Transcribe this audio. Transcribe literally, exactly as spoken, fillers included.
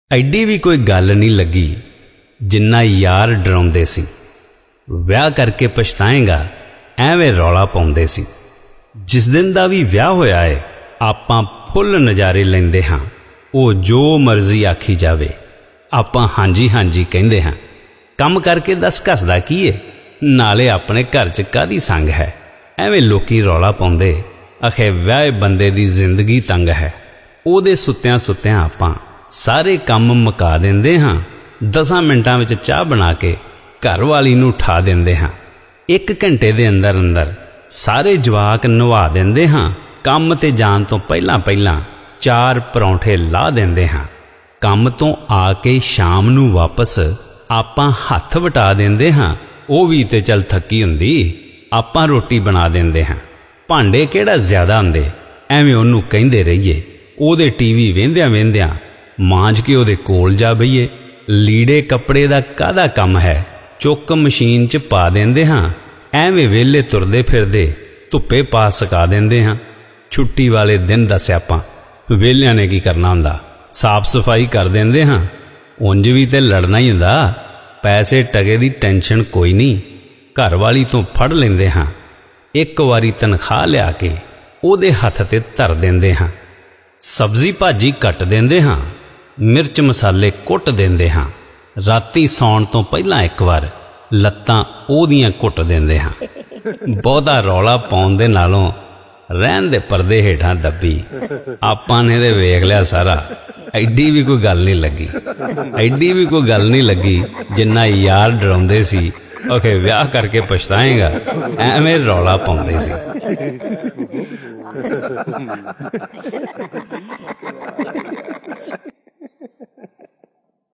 ਐਡੀ भी कोई गल नहीं लगी जिन्ना यार डराउंदे सी। विआह करके पछताएगा एवें रौला पाउंदे सी। जिस दिन दा भी विआह होया है आपां फुल नज़ारे लैंदे हां। ओ जो मर्जी आखी जावे आपां हांजी हांजी कहिंदे हां। कम करके दस घसदा की है, नाले अपने घर च कादी संग है। एवें लोकी रौला पाउंदे आखे विआहे बंदे दी जिंदगी तंग है। ओदे सुत्तियां सुत्तियां आपां सारे काम मुका देंदे हां। दसां मिंटां विच चाह बना के घर वाली नूं ठा देंदे हां। एक घंटे दे अंदर अंदर सारे जवाक नवा देंदे हां। काम ते जाण तो पहलां पहलां चार परौंठे ला देंदे हां। काम तो आके शाम नूं वापस आपां हत्थ वटा देंदे हां। ओ भी ते चल थकी हुंदी आपां रोटी बना देंदे हां। भांडे किहड़ा ज्यादा हुंदे एवें ओनूं कहिंदे रहिए। ओदे टीवी वेंदियां वेंदियां मांज के ओदे कोल जा बईए। लीड़े कपड़े दा कादा कम है, चुक मशीन च पा देंदे हां। एवें वेले तुरदे फिरदे धुप्पे पा सका देंदे हां। छुट्टी वाले दिन दा स्यापा वेलियां ने की करना हुंदा, साफ सफाई कर देंदे हां। उंज भी ते लड़ना ही हुंदा, पैसे टके दी टेंशन कोई नहीं, घर वाली तो फड़ लेंदे हां। एक वारी तनख्वाह लिया के ओदे हत्थ ते धर देंदे हां। सब्जी भाजी कट देंदे हां, मिर्च मसाले कुट देंदे हां। राती सौण तो पहला एक बार लत्तां ओदियां कुट देंदे हां। बहुता रौला पाउण दे नालों रहन दे पर्दे हेठां दब्बी आपां ने ते वेख लिया सारा। एडी भी कोई गल नहीं लगी, एडी भी कोई गल नहीं लगी जिन्ना यार डराउंदे सी ओके विआह करके पछताएगा एवें रौला पाउंदे सी।